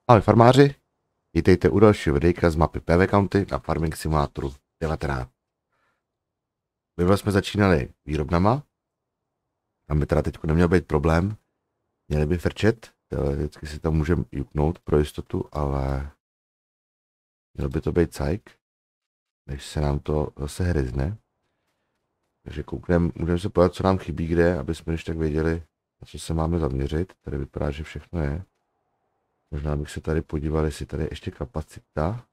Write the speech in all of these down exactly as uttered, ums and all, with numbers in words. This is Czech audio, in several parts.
Ahoj farmáři, vítejte u dalšího videjka z mapy P V County na Farming Simulatoru devatenáct. Minule jsme začínali výrobnama, tam by teda teď neměl být problém, měli by frčet, teoreticky si tam můžeme juknout pro jistotu, ale měl by to být cajk, než se nám to zase hryzne. Takže koukneme, můžeme se podívat, co nám chybí kde, aby jsme ještě tak věděli, na co se máme zaměřit. Tady vypadá, že všechno je. Možná bych se tady podíval, jestli tady je ještě kapacita.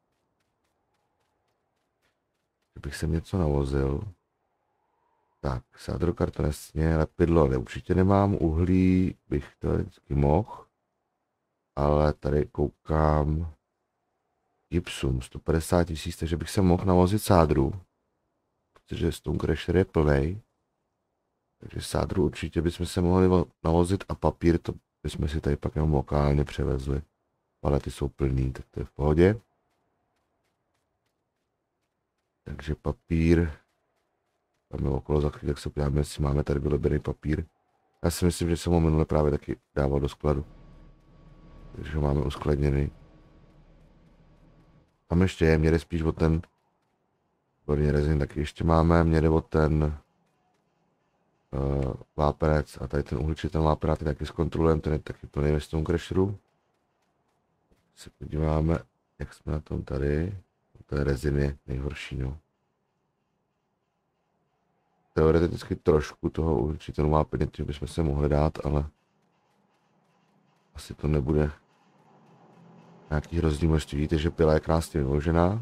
Že bych sem něco navozil. Tak, sádrokarton jasně, lepidlo ale určitě nemám, uhlí bych teoreticky mohl. Ale tady koukám gypsum, sto padesát tisíc, takže bych se mohl navozit sádru. Protože Stone Crusher je plnej. Takže sádru určitě bychom se mohli navozit a papír, to bychom si tady pak jenom lokálně převezli. Palety jsou plný, tak to je v pohodě. Takže papír. Tam je okolo za chvíli, tak se podíváme, jestli máme tady vylebený papír. Já si myslím, že jsem ho minule právě taky dával do skladu. Takže ho máme uskladněný. Tam ještě je, mě jde spíš o ten Borně rezin taky ještě máme, mě jde o ten uh, vápenec a tady ten uhličitý ten vápenec taky zkontrolujeme, ten je taky plný ve Stone Crusheru. Se podíváme, jak jsme na tom tady. Ten rezin je nejhorší, no. Teoreticky trošku toho uhličitého vápenec bychom se mohli dát, ale asi to nebude nějaký hrozný množství. Vidíte, že pila je krásně vyložená.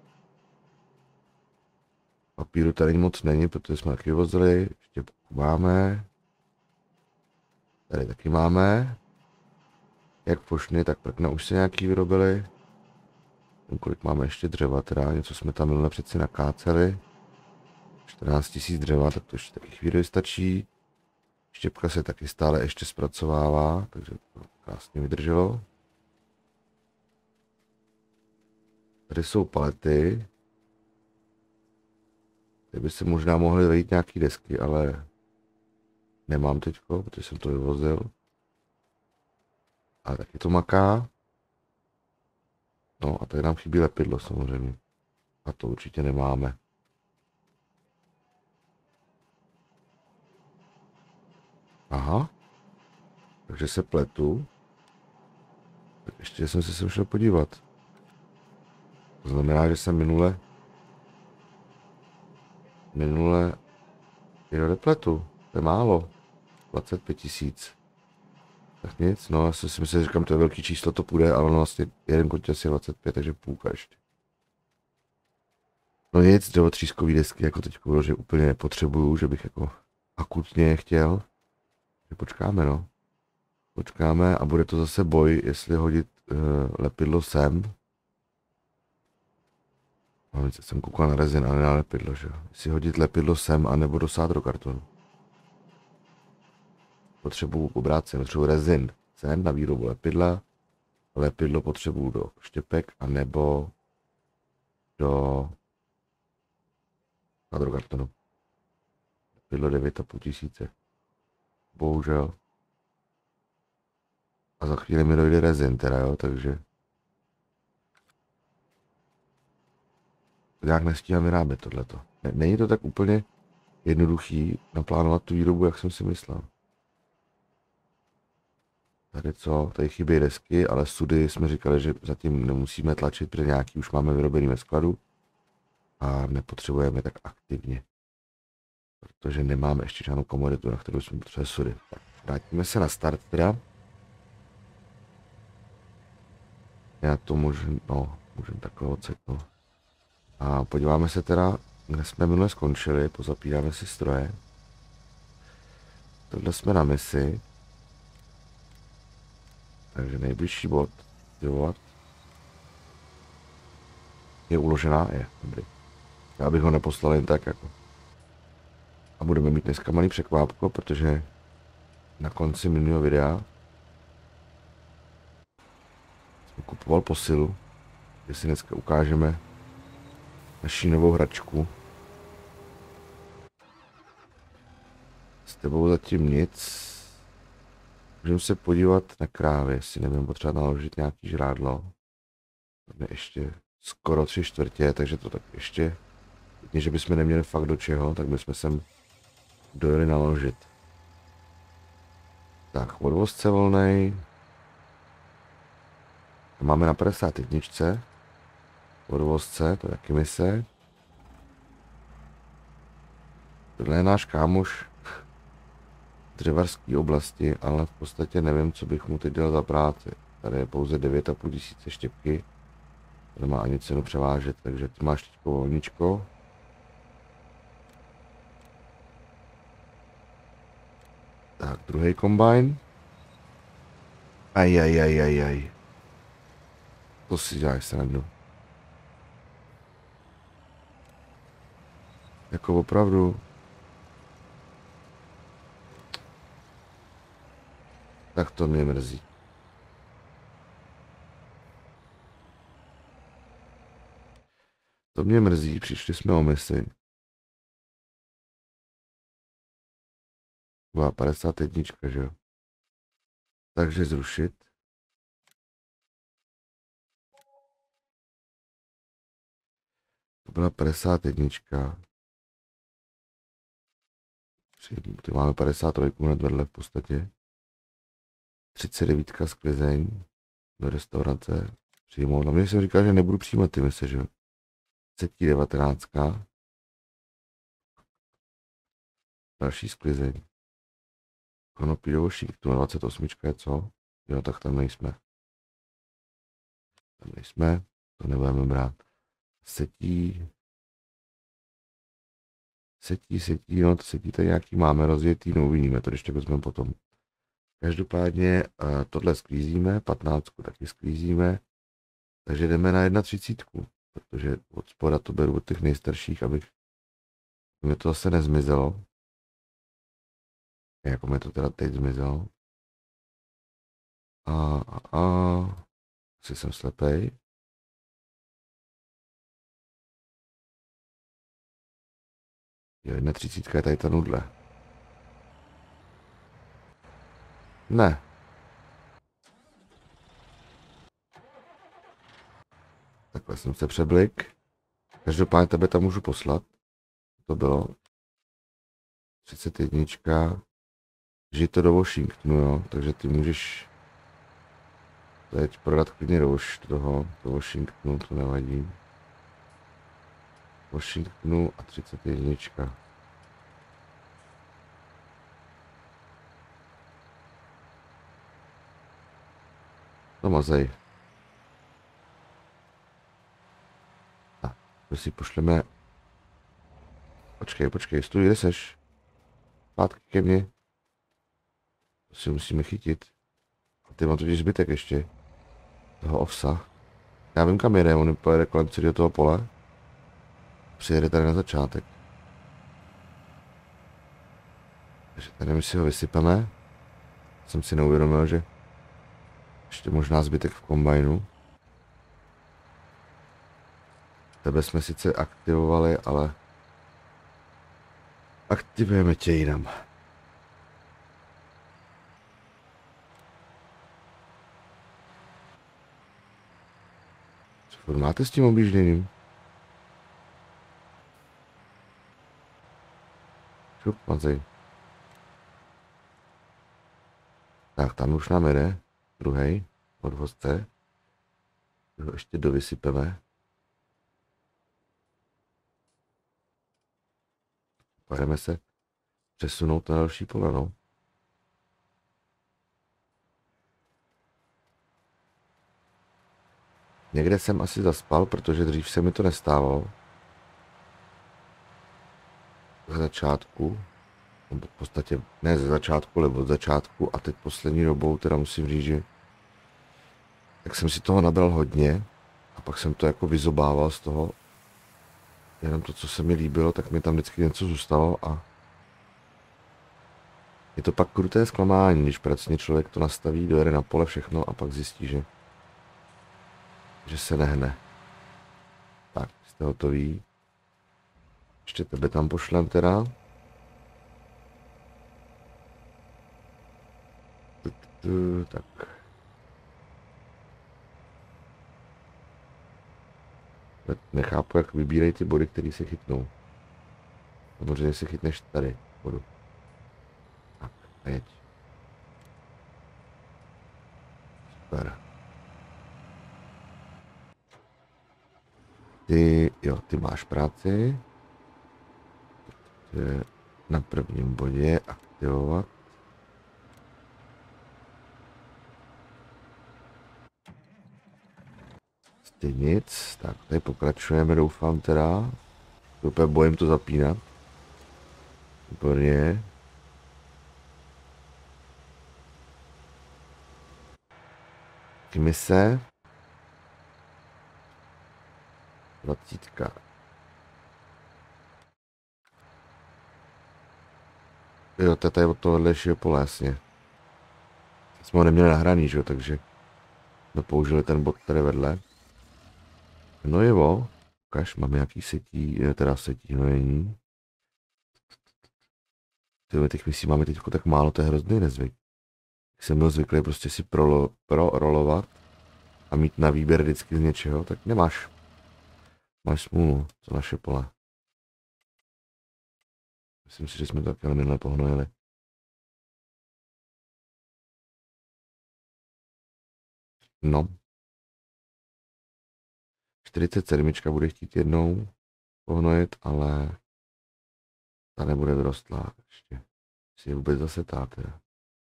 Papíru tady moc není, protože jsme taky vyvozili. Štěpku máme. Tady taky máme. Jak pošny, tak prkna už se nějaký vyrobili. Kolik máme ještě dřeva, teda něco jsme tam minule přeci nakáceli. čtrnáct tisíc dřeva, tak to ještě taky chvíli stačí. Štěpka se taky stále ještě zpracovává, takže to krásně vydrželo. Tady jsou palety. Tady by se možná mohly vejít nějaký desky, ale nemám teďko, protože jsem to vyvozil. Ale taky to maká. No a tady nám chybí lepidlo samozřejmě. A to určitě nemáme. Aha. Takže se pletu. Tak ještě jsem se sem šel podívat. To znamená, že jsem minule... Minule... Jo, nepletu. To je málo. dvacet pět tisíc. Tak nic, no já si myslím, že říkám, to je velký číslo, to půjde, ale no vlastně jeden kontěz je dvacet pět, takže půlka ještě. No nic, dřevotřískový desky jako teď bylo, že úplně nepotřebuju, že bych jako akutně chtěl. že počkáme, no. Počkáme a bude to zase boj, jestli hodit uh, lepidlo sem. No, víc jsem koukal na rezin, ale na lepidlo, že jo. Jestli hodit lepidlo sem, anebo do sádrokartonu. Potřebuju obráceně, potřebuju rezin sem na výrobu lepidla. Lepidlo potřebuju do štěpek, anebo do sádrokartonu. Lepidlo devět a půl tisíce. Bohužel. A za chvíli mi dojde rezin teda, jo, takže nějak nestíhám vyrábět tohleto. Není to tak úplně jednoduchý naplánovat tu výrobu, jak jsem si myslel. Tady co? Tady chybí desky, ale sudy jsme říkali, že zatím nemusíme tlačit, protože nějaký už máme vyrobený ve skladu a nepotřebujeme tak aktivně. Protože nemáme ještě žádnou komoditu, na kterou jsme potřebovali sudy. Tak, vrátíme se na start teda. Já to můžu, no, můžu takhle odseknout. A podíváme se teda, kde jsme minule skončili, pozapíráme si stroje. Tohle jsme na misi. Takže nejbližší bod, aktivovat. Je uložená? Je, dobrý. Já bych ho neposlal jen tak jako. A budeme mít dneska malý překvápko, protože na konci minulého videa jsem kupoval posilu, kde si dneska ukážeme naši novou hračku. S tebou zatím nic. Můžeme se podívat na krávy, jestli nebudeme potřebovat naložit nějaký žrádlo. Tam je ještě skoro tři čtvrtě, takže to tak ještě, že bychom neměli fakt do čeho, tak bychom sem dojeli naložit. Tak, odvozce volnej. Máme na padesát jedna. Odvozce, to je taky mise. Tohle je náš kámoš v dřevarské oblasti, ale v podstatě nevím, co bych mu teď dělal za práci. Tady je pouze devět a půl tisíce štěpky. To nemá ani cenu převážet, takže ty máš teďko volničko. Tak, druhý kombajn. Aj, aj, aj, aj, aj. To si děláš srandu. Jako opravdu. Tak to mě mrzí. To mě mrzí, přišli jsme o misi. Byla padesát jedna, že jo? Takže zrušit. To byla padesát jedna. Ty máme padesát tři hned vedle v podstatě. třicet devět sklizeň do restaurace. Přijmout. Na mě jsem říkal, že nebudu přijímat ty mise, že jo? třicet devatenáct. Další sklizeň. Konopí do Washingtonu, dvacet osm je co? Jo, tak tam nejsme. Tam nejsme, to nebudeme brát. Setí. Setí, setí, no to setí tady nějaký máme rozjetý, no uvidíme to, když tak vezmeme potom. Každopádně uh, tohle sklízíme, patnáctku taky sklízíme, takže jdeme na třicet jedna, protože od spoda to beru od těch nejstarších, abych mi to zase nezmizelo. Jako mi to teda teď zmizelo. A, a, a, asi jsem slepej. Jo, jedna třicítka je tady ta nudle. Ne. Takhle jsem se přeblik. Každopádně tebe tam můžu poslat. To bylo třicet jedna. Žij to do Washingtonu, jo. Takže ty můžeš teď prodat klidně do, toho, do Washingtonu, to nevadí. Washingtonu a třicet jedna. To mazej. Tak, to si pošleme. Počkej, počkej, stůj, kde seš? Pátky ke mně. To si musíme chytit. A ty mám totiž zbytek ještě. Toho ovsa. Já vím, kam jede, on pojede kolem celého toho pole. Přijede tady na začátek. Takže tady my si ho vysypeme. Jsem si neuvědomil, že ještě možná zbytek v kombajnu. Tebe jsme sice aktivovali, ale aktivujeme tě jinam. Co máte s tím objížděním? Šup, mazej. Tak, tam už nám jede. Druhej odvozce. Ho ještě dovysypeme. Pojďme se přesunout na další pole, no. Někde jsem asi zaspal, protože dřív se mi to nestávalo. Ze začátku. V podstatě ne ze začátku, ale od začátku. A teď poslední dobou teda musím říct, že tak jsem si toho nabral hodně. A pak jsem to jako vyzobával z toho. Jenom to, co se mi líbilo, tak mi tam vždycky něco zůstalo a je to pak kruté zklamání, když pracně člověk to nastaví, dojede na pole všechno a pak zjistí, že, že se nehne. Tak, jste hotoví. Ještě tebe tam pošlem teda. Tak. Nechápu, jak vybírají ty body, které se chytnou. Samozřejmě si chytneš tady bodu. Tak, a jeď. Super. Ty, jo, ty máš práci. Na prvním bodě aktivovat. Ty nic, tak tady pokračujeme, doufám teda. Úplně bojím to zapínat. Výborně. Mise. Dvacítka. Jo, to je tady od toho vedlejšího pole, jasně. Jsme ho neměli nahraný, že jo, takže jsme použili ten bod tady vedle. No jo, ukaž, máme nějaký setí, teda setí hnojení. Tyhle těch misí máme teď tak málo, to je hrozný nezvyk. Jsem byl zvyklý prostě si prolo, prorolovat a mít na výběr vždycky z něčeho, tak nemáš. Máš smůlu, co naše pole. Myslím si, že jsme to taky minule pohnojili. No. čtyřicet sedm bude chtít jednou pohnojit, ale ta nebude vyrostlá ještě. Si je vůbec zasetá teda.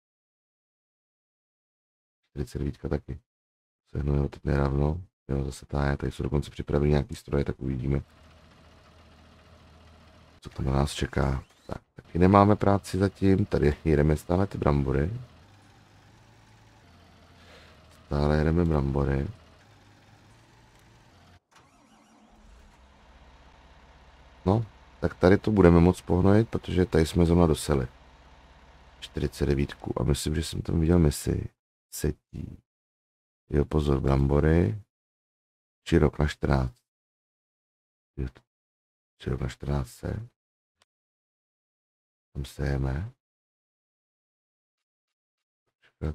čtyřicet devět taky. Se hnojilo teď nedávno. Jo, zasetá je, tady jsou dokonce připravili nějaký stroje, tak uvidíme. Co tam na nás čeká. Tak, taky nemáme práci zatím, tady jedeme stále ty brambory. Stále jedeme brambory. No, tak tady to budeme moc pohnojit, protože tady jsme zrovna doseli. čtyřicet devět a myslím, že jsem tam viděl misi. Setí. Jo, pozor, brambory. Čirok na čtrnáct. Čirok na čtrnáct se. Tam sejeme. Počkat.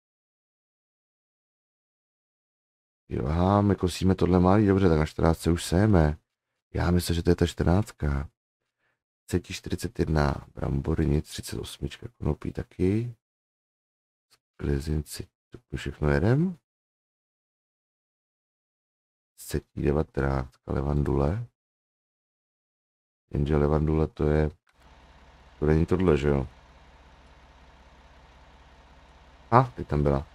Jo, aha, my kosíme tohle malý, dobře, tak na čtrnáct se už sejeme. Já myslím, že to je ta čtrnáctka. Setí čtyřicet jedna, brambory nic, třicet osm, konopí taky. Sklizinci, to všechno jedem. Setí devatenáct, levandule. Jenže levandule to je, to není tohle, že jo? A, ty tam byla.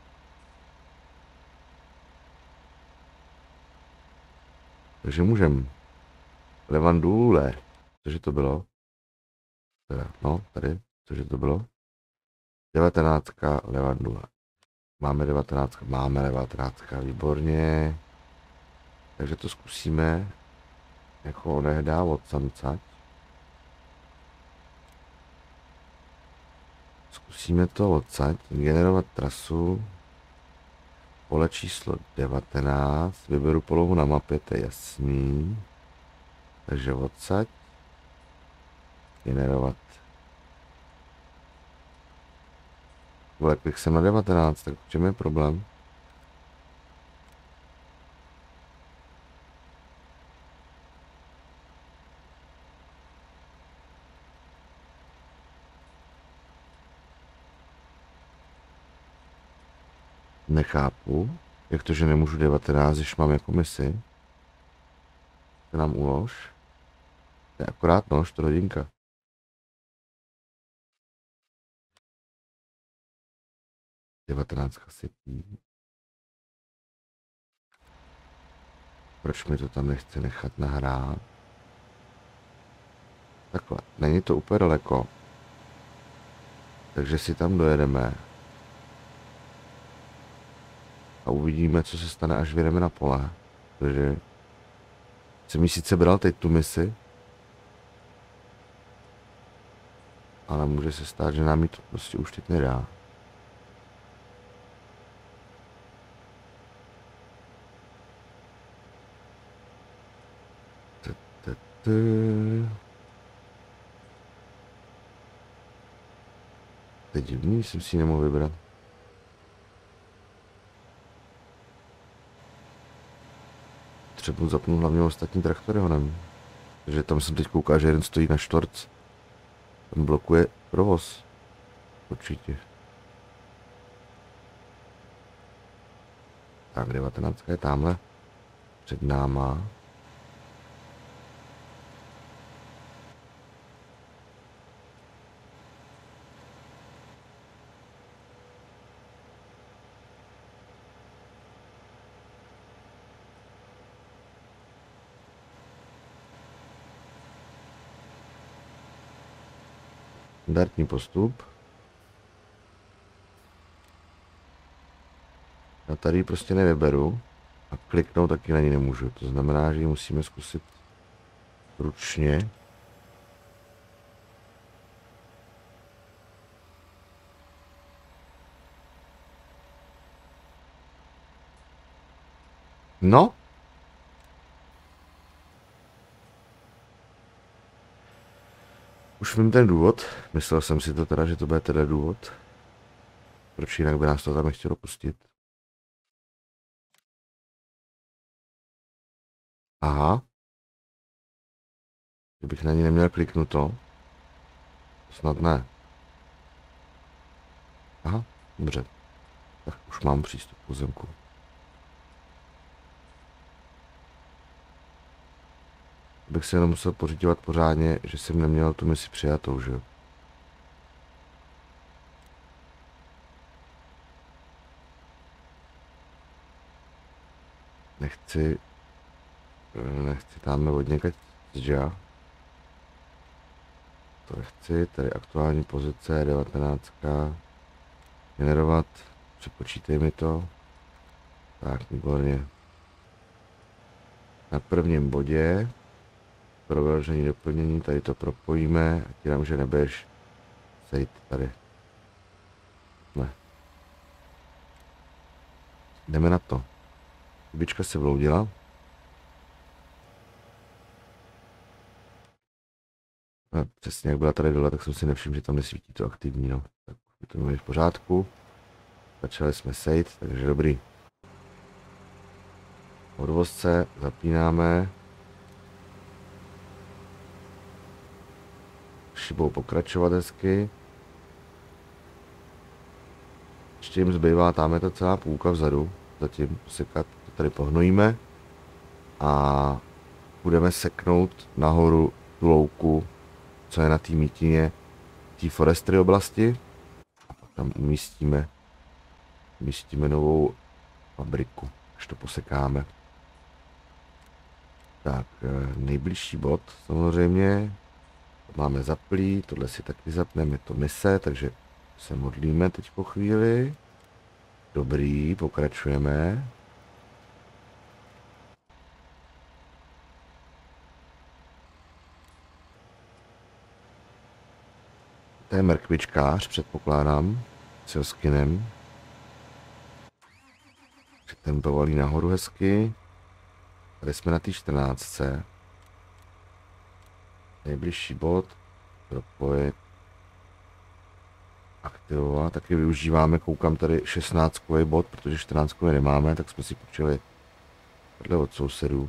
Takže můžem. Levandule. Cože to bylo? Teda, no, tady. Cože to bylo? devatenáctka levandule. Máme devatenáctka, máme devatenáctka, výborně. Takže to zkusíme jako odehdá odsamcať. Zkusíme to odsaď, generovat trasu. Pole číslo devatenáct, vyberu polohu na mapě, to je jasný. Takže odsaď. Generovat. Vole, klik jsem na devatenáct, tak v čem je problém? Nechápu, jak to, že nemůžu devatenáct, když mám jako misi. To nám ulož. To je akorát no, čtvrt hodinka. devatenáct setí. Proč mi to tam nechce nechat nahrát? Takhle, není to úplně daleko. Takže si tam dojedeme. A uvidíme, co se stane, až vyjedeme na pole. Takže jsem jí sice bral teď tu misi, ale může se stát, že nám ji to prostě už teď nedá. To je divný, jsem si ji nemohl vybrat. potřebuji zapnout hlavně ostatní traktory honem. Takže tam jsem teď koukal, že jeden stojí na štorc. Tam blokuje provoz. Určitě. Tak, devatenáctka je tamhle před náma. Standardní postup. Já tady prostě nevyberu a kliknout taky na ní nemůžu. To znamená, že ji musíme zkusit ručně. No. Už vím ten důvod. Myslel jsem si to teda, že to bude teda důvod. Proč jinak by nás to tam nechtělo pustit? Aha. Kdybych na ní neměl kliknuto. Snad ne. Aha, dobře. Tak už mám přístup k pozemku. Bych se jenom musel pořizovat pořádně, že jsem neměl tu misi přijatou, že jo. Nechci, nechci tamhle od někať zdža. To nechci, tady aktuální pozice, devatenáctka. Generovat, přepočítej mi to. Tak, výborně. Na prvním bodě pro vyložení doplnění, tady to propojíme, ať jenom, že nebudeš sejít tady. Ne. Jdeme na to. Chybička se vloudila. A přesně jak byla tady dole, tak jsem si nevšiml, že tam nesvítí to aktivní, no. Tak to máme v pořádku. Začali jsme sejt, takže dobrý. Odvozce zapínáme. Šibou pokračovat hezky. Ještě jim zbývá, tam je to celá půlka vzadu. Zatím sekat, to tady pohnojíme. A budeme seknout nahoru tu louku, co je na té mítině, té forestry oblasti. A pak tam umístíme, umístíme novou fabriku, až to posekáme. Tak, nejbližší bod samozřejmě. Máme zaplý, tohle si taky zapneme, to mise, takže se modlíme teď po chvíli. Dobrý, pokračujeme. To je mrkvičkář, předpokládám, s skinem. Ten povalí nahoru hezky. Tady jsme na té čtrnáctce. Nejbližší bod, propojit, aktivovat, taky využíváme, koukám tady šestnáctkový bod, protože čtrnáctkový nemáme, tak jsme si počili tohle od sousedů.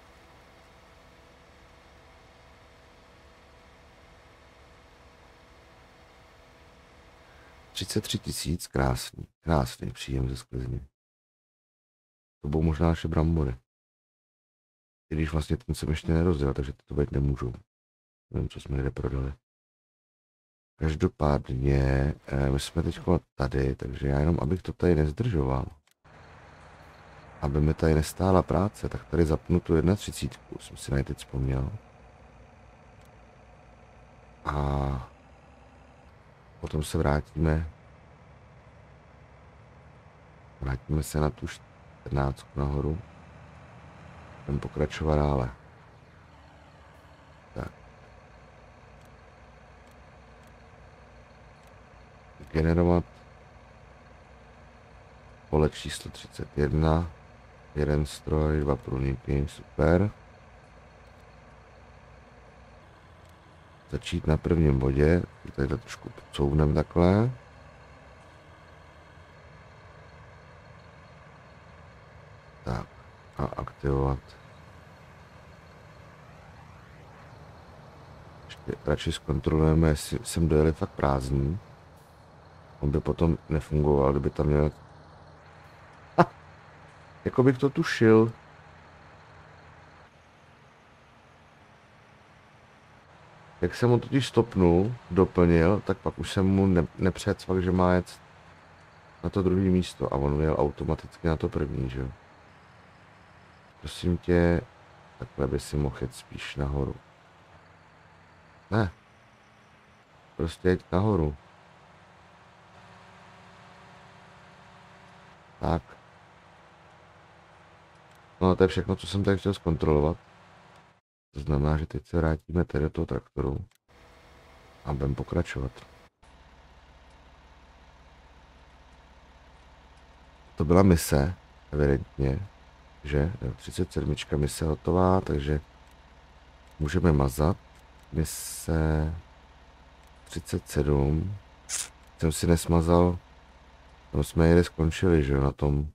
třicet tři tisíc, krásný, krásný příjem ze sklizně. To budou možná naše brambory. I když vlastně ten jsem ještě nerozdělal, takže to být nemůžu. Nevím, co jsme někde prodali. Každopádně, eh, my jsme teď tady, takže já jenom, abych to tady nezdržoval. Aby mi tady nestála práce, tak tady zapnu tu třicet jedna, jsem si na teď vzpomněl. A potom se vrátíme. Vrátíme se na tu čtrnáctku nahoru. Budeme pokračovat dále. Tak. Generovat pole číslo třicet jedna. Jeden stroj, dva průniky, super. Začít na prvním bodě, tady to trošku podsouvneme takhle. Tak a aktivovat radši zkontrolujeme, jestli sem dojeli fakt prázdný. On by potom nefungoval, kdyby tam měl... Ha! Jako bych to tušil. Jak jsem mu totiž stopnul, doplnil, tak pak už jsem mu ne nepředsvak, že má jet na to druhé místo a on jel automaticky na to první, že jo. Prosím tě, takhle by si mohl jet spíš nahoru. Ne. Prostě jeď nahoru. Tak. No to je všechno, co jsem tady chtěl zkontrolovat. To znamená, že teď se vrátíme tady do toho traktoru a budeme pokračovat. To byla mise, evidentně, že třicet sedm mise hotová, takže můžeme mazat. Mise třicet sedm. Jsem si nesmazal, tam jsme jeli skončili, že jo, na tom.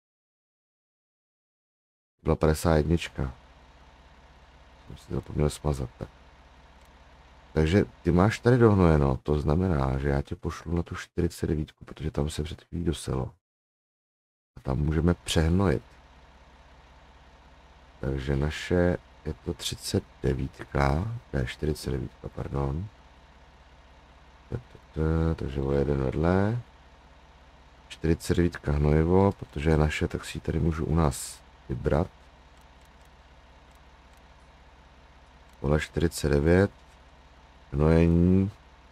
Byla padesát jedna. Jsem si zapomněl smazat, tak. Takže ty máš tady dohnojeno, to znamená, že já tě pošlu na tu čtyřicet devět, protože tam se před chvílí doselo. A tam můžeme přehnojit. Takže naše je to třicet devět, ne čtyřicet devět, pardon. Takže o jeden vedle. čtyřicet devět hnojivo, protože je naše, tak si ji tady můžu u nás vybrat. Pole čtyřicet devět. Hnojení.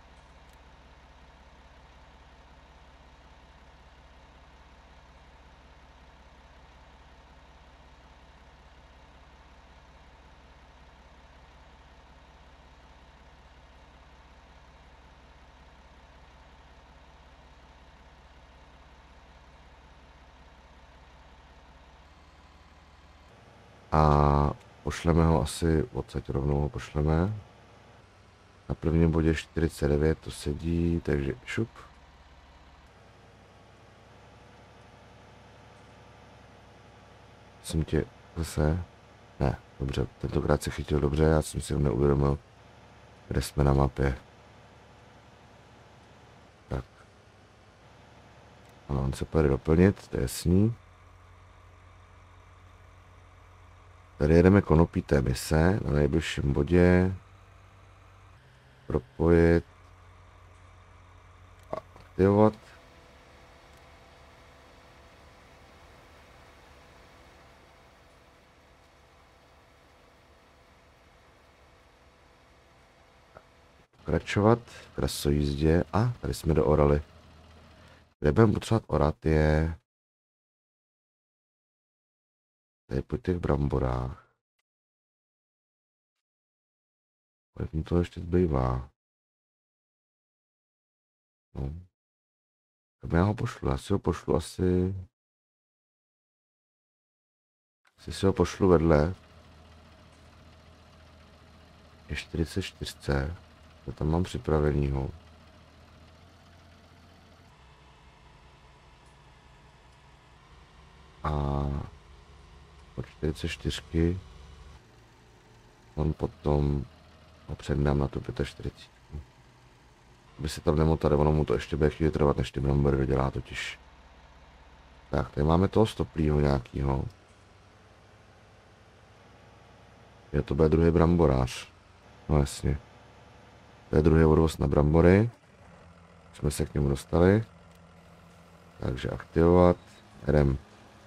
A pošleme ho asi, odsaď rovnou ho pošleme. Na prvním bodě čtyřicet devět to sedí, takže šup. Jsem tě zase, ne, dobře, tentokrát se chytil dobře, já jsem si neuvědomil, kde jsme na mapě. Tak. Ano, on se pojede doplnit, to je jasný. Tady jedeme konopité mise na nejbližším bodě. Propojit. A aktivovat. Pokračovat v krasojízdě. A tady jsme doorali. Kde budeme potřebovat orat je tady po těch bramborách. Jak mi to ještě zbývá? No. Tak já ho pošlu, já si ho pošlu asi... Asi si ho pošlu vedle. Je čtyřicet čtyři. To tam mám připravenýho. A po čtyřicet čtyři on potom ho přednám na tu čtyřicet pět. Aby se tam nemotal, ono mu to ještě bude chvíli trvat, než ty brambory dodělá totiž. Tak, tady máme toho stoplýho nějakýho. Je to bude druhý bramborář. No jasně. To je druhý odvoz na brambory. Jsme se k němu dostali. Takže aktivovat. Jdem.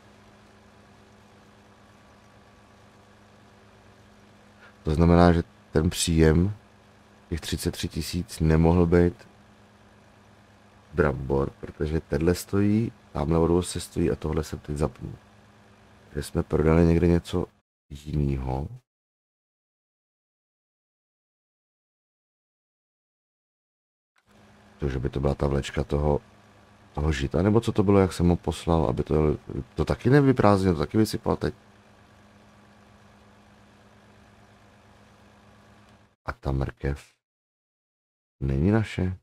To znamená, že ten příjem těch třicet tři tisíc nemohl být brambor, protože tenhle stojí, tamhle odvoz se stojí a tohle jsem teď zapnul. Takže jsme prodali někde něco jiného. To, že by to byla ta vlečka toho, toho žita, nebo co to bylo, jak jsem ho poslal, aby to, to taky nevyprázdnil, to taky vysypal teď. A ta mrkev není naše.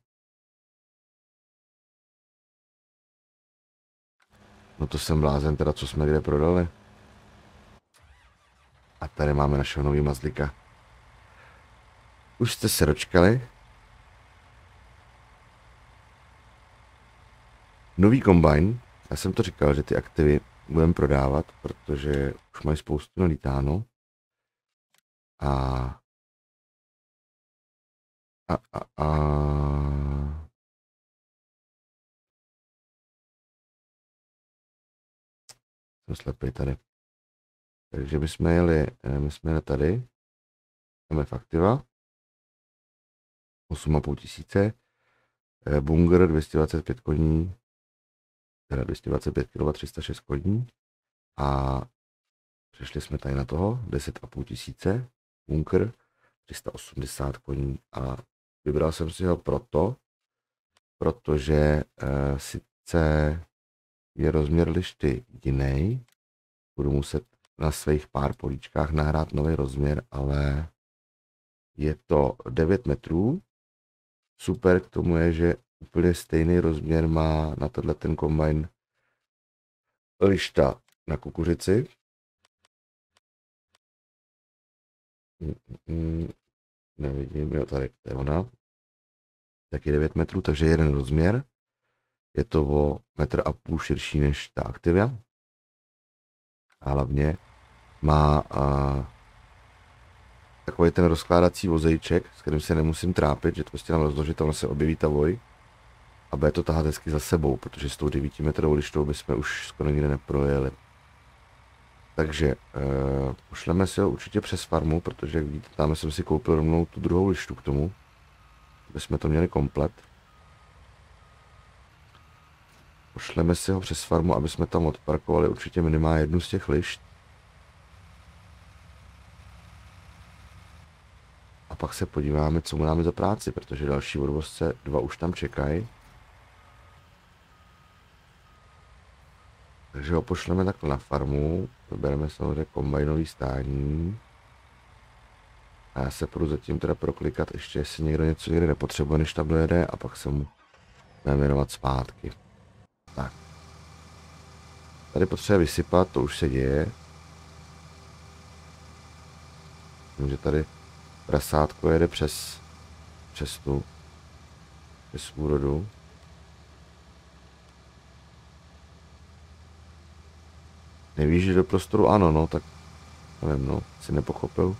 No to jsem blázen teda, co jsme kde prodali. A tady máme našeho nový mazlíka. Už jste se dočkali. Nový kombajn. Já jsem to říkal, že ty aktivy budeme prodávat, protože už mají spoustu nalítáno. A... A, a, a... Jsem slepý tady. Takže my jsme jeli, my jsme jeli tady. M F aktiva. osm a půl tisíce. Bunger dvě stě dvacet pět koní. Teda dvě stě dvacet pět kilowattů, tři sta šest koní. A přešli jsme tady na toho. deset a půl tisíce. Bunker. tři sta osmdesát koní. A vybral jsem si ho proto, protože e, sice je rozměr lišty jiný. Budu muset na svých pár políčkách nahrát nový rozměr, ale je to devět metrů. Super k tomu je, že úplně stejný rozměr má na tenhle ten kombajn lišta na kukuřici. Nevidím, jo, tady to je ona. Taky devět metrů, takže jeden rozměr. Je to o metr a půl širší než ta Activia. A hlavně má a, takový ten rozkládací vozejček, s kterým se nemusím trápit, že to prostě nám rozložit, tam se objeví ta voj. A bude to tahat hezky za sebou, protože s tou devítimetrovou lištou bychom už skoro nikde neprojeli. Takže e, pošleme si ho určitě přes farmu, protože jak vidíte, tam jsem si koupil rovnou tu druhou lištu k tomu. Aby jsme to měli komplet. Pošleme si ho přes farmu, aby jsme tam odparkovali určitě minimálně jednu z těch lišt. A pak se podíváme, co mu dáme za práci, protože další odvozce dva už tam čekají. Takže ho pošleme takhle na farmu, vybereme samozřejmě kombajnový stání. A já se půjdu zatím teda proklikat ještě, jestli někdo něco někde nepotřebuje, než tam dojede, a pak se mu budeme věnovat zpátky. Tak. Tady potřebuje vysypat, to už se děje. Vím, že tady prasátko jede přes, přes tu, přes úrodu. Nevíš, že do prostoru ano, no, tak nevím, no, si nepochopil.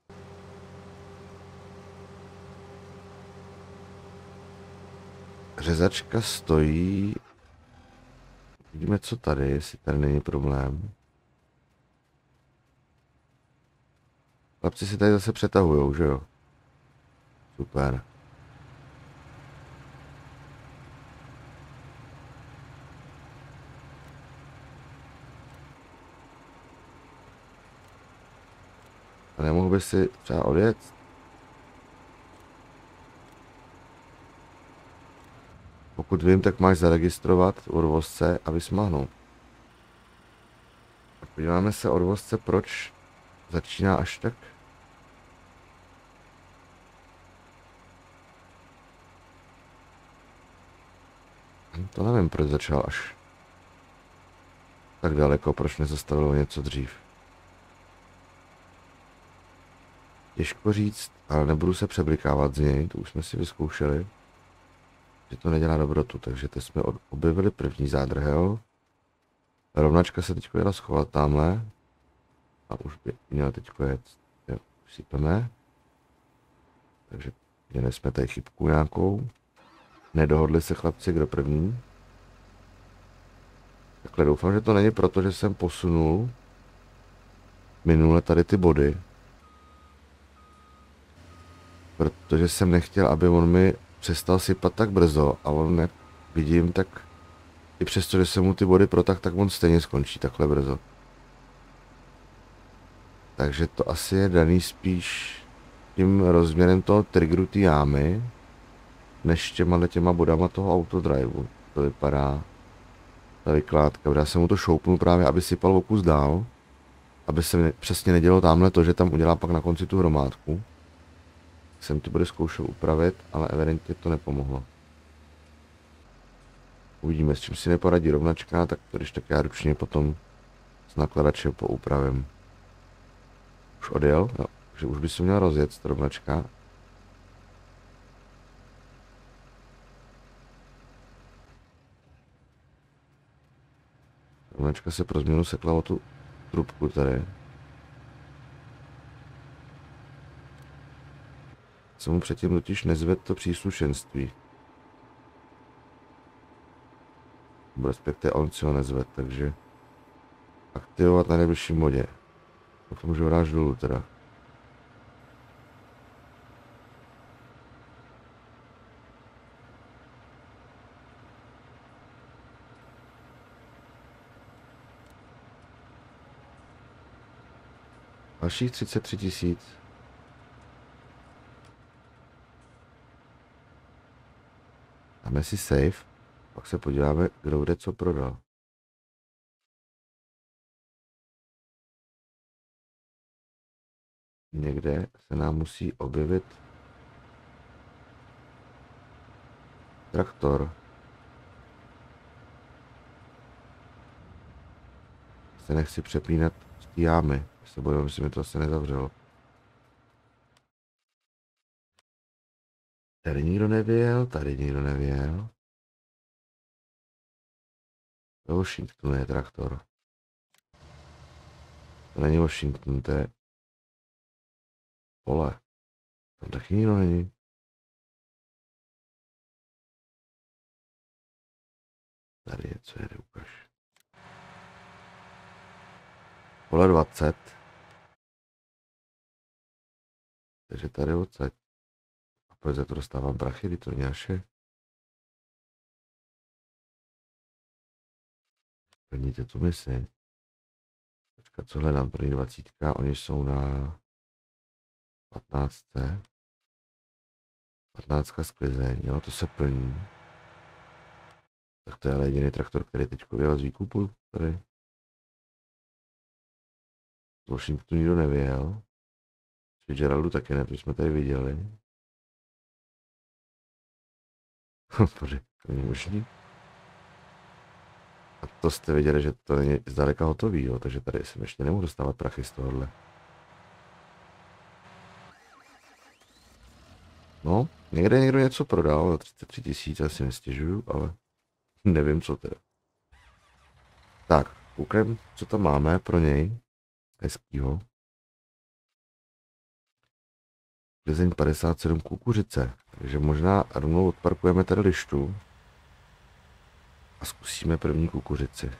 Řezačka stojí. Vidíme, co tady, jestli tady není problém. Chlapci si tady zase přetahujou, že jo? Super. A nemohl by si třeba odjet? Pokud vím, tak máš zaregistrovat odvozce a vysmahnout. Podíváme se odvozce, proč začíná až tak. To nevím, proč začal až tak daleko, proč nezastavilo něco dřív. Těžko říct, ale nebudu se přeblikávat z něj, to už jsme si vyzkoušeli, že to nedělá dobrotu, takže teď jsme objevili první zádrhel. Rovnačka se teď jela schovat tamhle a už by měla teď jet. Jo, sypeme. Takže měli jsme tady chybku nějakou. Nedohodli se chlapci, kdo první. Takhle doufám, že to není proto, že jsem posunul minule tady ty body. Protože jsem nechtěl, aby on mi přestal sypat tak brzo a on ne, vidím, tak i přesto, že se mu ty body protak, tak on stejně skončí takhle brzo. Takže to asi je daný spíš tím rozměrem toho triggeru té jámy, než těma těma bodama toho autodriveu. To vypadá ta vykládka, já jsem mu to šoupnul právě, aby sypal o kus dál, aby se ne, přesně nedělo tamhle to, že tam udělá pak na konci tu hromádku. Jsem to bude zkoušel upravit, ale evidentně to nepomohlo. Uvidíme, s čím si neporadí rovnačka, tak to když tak já ručně potom s nakladačem poupravím. Už odjel, jo, takže už by se měl rozjet rovnačka. Tomečka se pro změnu sekla o tu trubku tady. Se mu předtím totiž nezvedl to příslušenství. Respektive on si ho nezvedl, takže aktivovat na nejbližším bodě. Potom můžu vrát dolů teda. Dalších třicet tři tisíc. Dáme si save, pak se podíváme, kdo kde co prodal. Někde se nám musí objevit traktor. Se nechci přepínat z té jámy, se bojím, že se mi to asi nezavřelo. Tady nikdo nevěl, tady nikdo nevěl. To Washington je traktor. To není Washington, to je pole. Tam taky nikdo není. Tady je, co jede, ukaž. Pole dvacet. Takže tady odsaď. A proč za to dostávám prachy, kdy to nějaké? Plníte tu misi. Počkat, co hledám, první dvacítka, oni jsou na patnáctce. patnáctka sklizeň, jo, to se plní. Tak to je ale jediný traktor, který teď vyjel z výkupu, tady. Z Washingtonu nikdo nevyjel. Z Fitzgeraldu taky ne, to jsme tady viděli. Bože, to není možný. A to jste viděli, že to není zdaleka hotový, jo, takže tady jsem ještě nemohu dostávat prachy z tohohle. No, někde někdo něco prodal za třicet tři tisíc, já si nestěžuju, ale nevím co teda. Tak, koukám, co tam máme pro něj. Hezkýho. Plzeň padesát sedm kukuřice, takže možná rovnou odparkujeme tady lištu a zkusíme první kukuřici.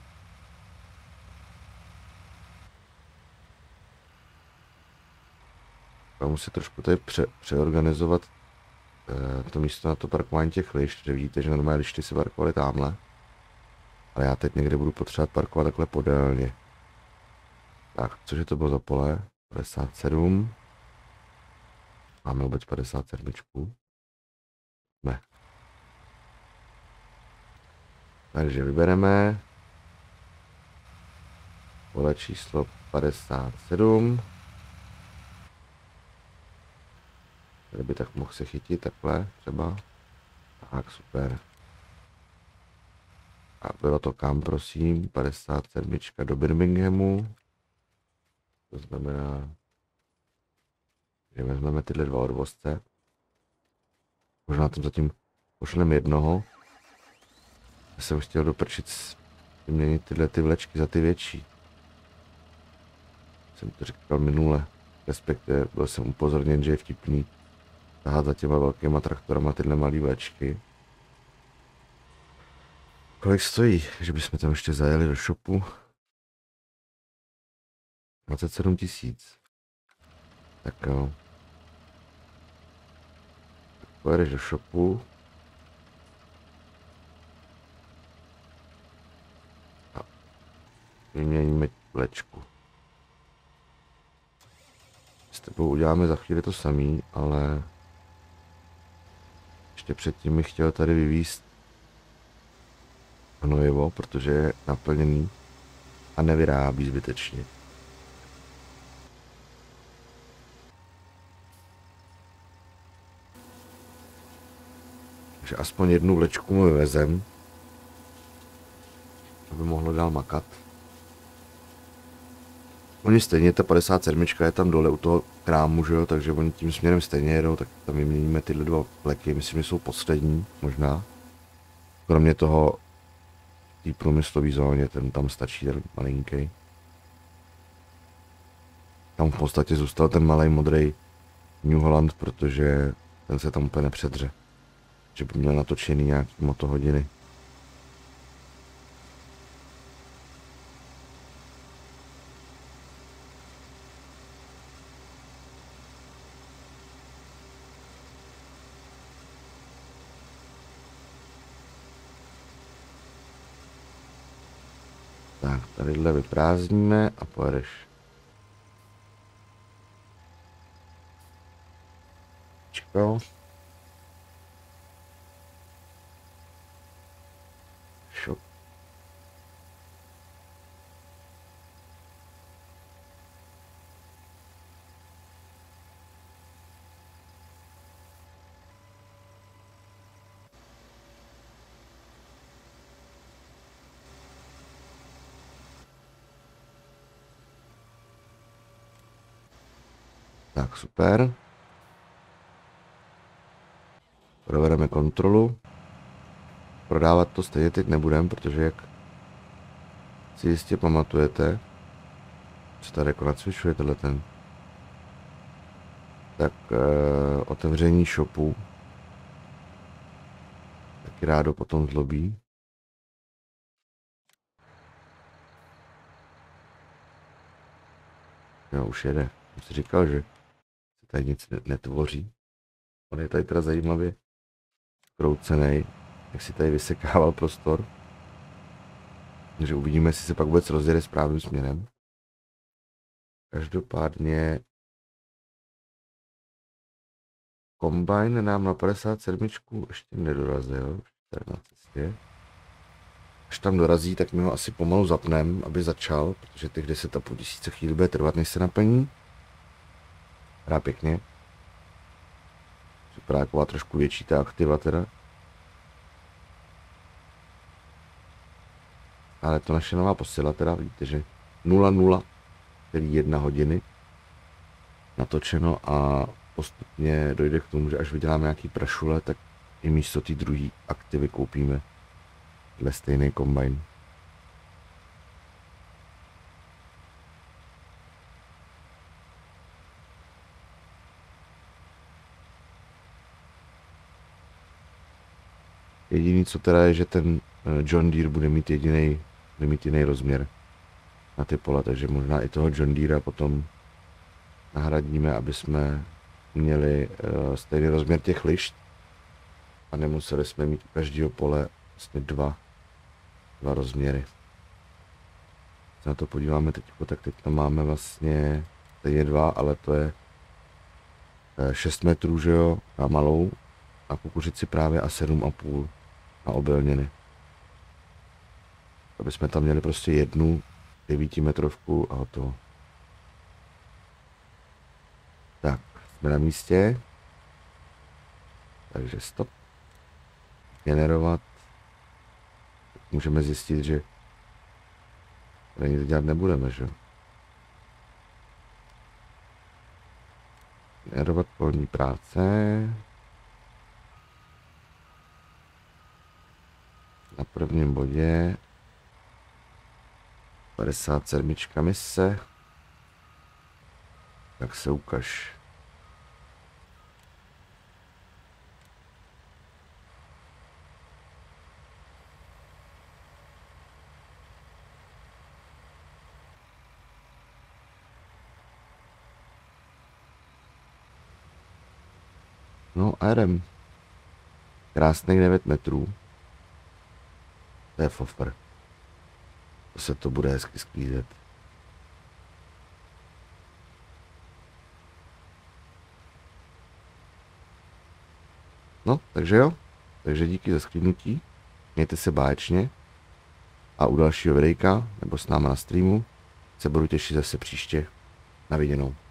Já musím trošku tady pře přeorganizovat eh, to místo na to parkování těch lišt, že vidíte, že normálně lišty se parkovaly tamhle, ale já teď někde budu potřebovat parkovat takhle podélně. Tak, cože to bylo za pole? padesát sedm. Máme vůbec padesát sedm. Ne. Takže vybereme pole číslo padesát sedm. Tady by tak mohl se chytit takhle třeba. Tak, super. A bylo to kam, prosím? padesát sedm do Birminghamu. To znamená, že vezmeme tyhle dva odvozce. Možná tam zatím pošleme jednoho. Já jsem chtěl doprčit vyměnit tyhle ty vlečky za ty větší. Jsem to říkal minule. Respektive byl jsem upozorněn, že je vtipný tahat za těma velkýma traktorama tyhle malé vlečky. Kolik stojí, že bychom tam ještě zajeli do shopu? dvacet sedm tisíc. Tak jo. Pojedeš do shopu. A vyměníme vlečku. S tebou uděláme za chvíli to samý, ale ještě předtím bych chtěl tady vyvízt hnojivo, protože je naplněný a nevyrábí zbytečně. Takže aspoň jednu vlečku mu vyvezem, aby mohlo dál makat. Oni stejně, ta padesát sedm je tam dole u toho krámu, že jo, takže oni tím směrem stejně jedou, tak tam vyměníme tyhle dva vleky, myslím, že jsou poslední, možná. Kromě toho té průmyslové zóně, ten tam stačí, ten malinký. Tam v podstatě zůstal ten malý modrý New Holland, protože ten se tam úplně nepředře. Že by měl natočený nějaký motohodiny. Tak, tadyhle vyprázdníme a pojedeš. Čekal. Šok. Tak, super. Provedeme kontrolu. Prodávat to stejně teď nebudeme, protože jak si jistě pamatujete, co tady jako nacvičuje tenhle ten, tak eh, otevření shopu taky rádo potom zlobí. Jo, už jede. Jsem si říkal, že se tady nic netvoří. On je tady teda zajímavě kroucený, jak si tady vysekával prostor. Takže uvidíme, jestli se pak vůbec rozjede správným směrem. Každopádně kombajn nám na padesát sedm ještě nedorazil, ještě na cestě. Až tam dorazí, tak my ho asi pomalu zapneme, aby začal, protože těch deset a půl tisíce chvíli bude trvat, než se naplní. Hrá pěkně. Vypadá taková trošku větší ta aktiva teda. Ale to naše nová posila teda, vidíte, že nula nula jedna hodiny natočeno a postupně dojde k tomu, že až vyděláme nějaký prašule, tak i místo té druhé aktivy koupíme dle stejný kombajn. Jediný co teda je, že ten John Deere bude mít jediný, bude mít jiný rozměr na ty pole, takže možná i toho John Deere potom nahradíme, aby jsme měli uh, stejný rozměr těch lišt a nemuseli jsme mít u každého pole vlastně dva, dva rozměry. Se na to podíváme teď, tak teď tam máme vlastně stejně dva, ale to je šest metrů, že jo, na malou, na kukuřici právě a sedm a půl na obilniny. Aby jsme tam měli prostě jednu devítimetrovku a hotovo. Tak, jsme na místě. Takže stop. Generovat. Můžeme zjistit, že tady nic dělat nebudeme, že? Generovat polní práce. Na prvním bodě padesát sedm mise. Tak se ukaž. No a jdem. Krásných devět metrů. To je fofr. To se to bude hezky sklízet. No, takže jo. Takže díky za sklídnutí. Mějte se báječně. A u dalšího videjka, nebo s náma na streamu, se budu těšit zase příště. Na viděnou.